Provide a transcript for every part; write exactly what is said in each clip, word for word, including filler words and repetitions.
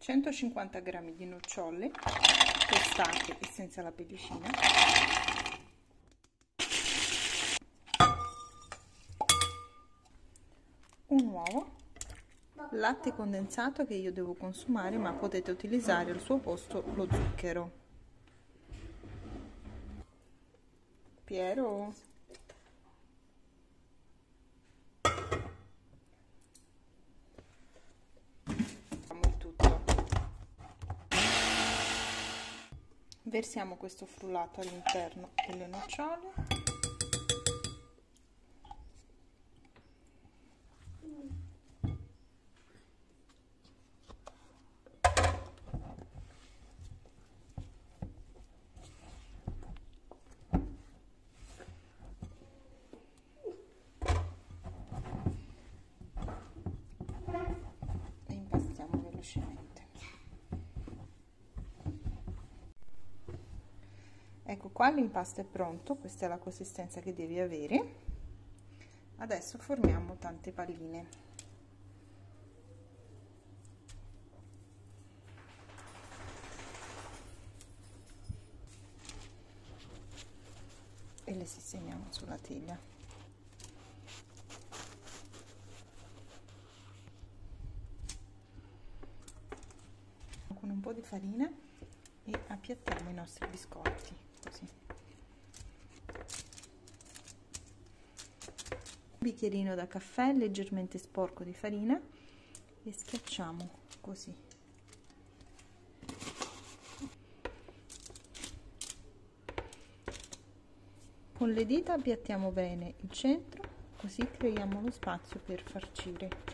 centocinquanta grammi di nocciole tostate e senza la pellicina, un uovo, latte condensato che io devo consumare, ma potete utilizzare al suo posto lo zucchero. Piero, facciamo il tutto. Versiamo questo frullato all'interno delle nocciole. E impastiamo velocemente. Ecco qua, l'impasto è pronto, questa è la consistenza che devi avere. Adesso formiamo tante palline. E le sistemiamo sulla teglia. Con un po' di farina e appiattiamo i nostri biscotti, così. Un bicchierino da caffè leggermente sporco di farina e schiacciamo così. Con le dita appiattiamo bene il centro, così creiamo lo spazio per farcire.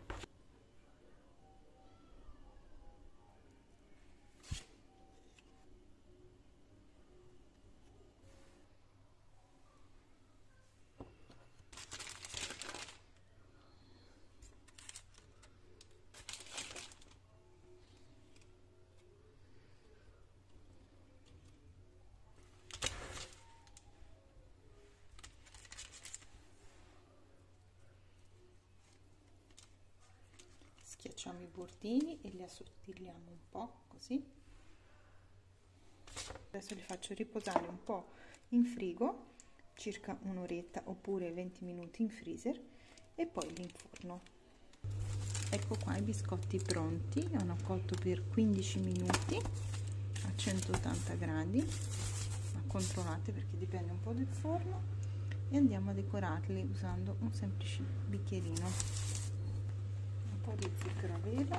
Schiacciamo i bordini e li assottigliamo un po', così. Adesso li faccio riposare un po' in frigo, circa un'oretta oppure venti minuti in freezer, e poi li inforno. Ecco qua i biscotti pronti, hanno cotto per quindici minuti a centottanta gradi, ma controllate perché dipende un po' dal forno, e andiamo a decorarli usando un semplice bicchierino. Un po' di zucchero a velo,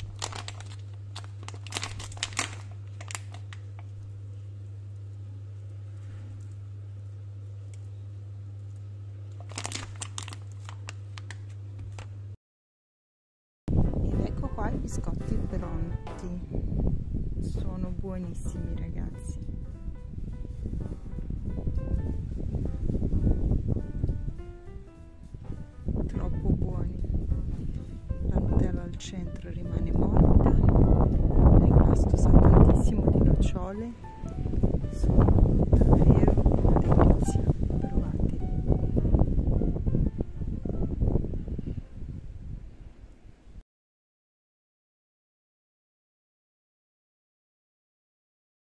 ed ecco qua i biscotti pronti, sono buonissimi ragazzi.